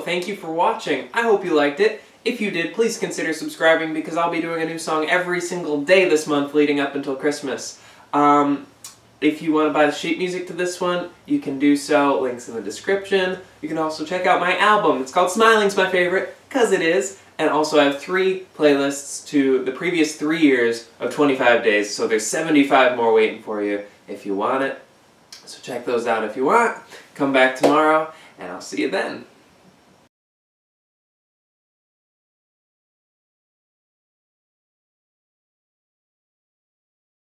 thank you for watching. I hope you liked it. If you did, please consider subscribing because I'll be doing a new song every single day this month leading up until Christmas. If you want to buy the sheet music to this one, you can do so. Links in the description. You can also check out my album. It's called Smiling's My Favorite, because it is. And also I have 3 playlists to the previous 3 years of 25 days, so there's 75 more waiting for you if you want it. So check those out if you want. Come back tomorrow, and I'll see you then.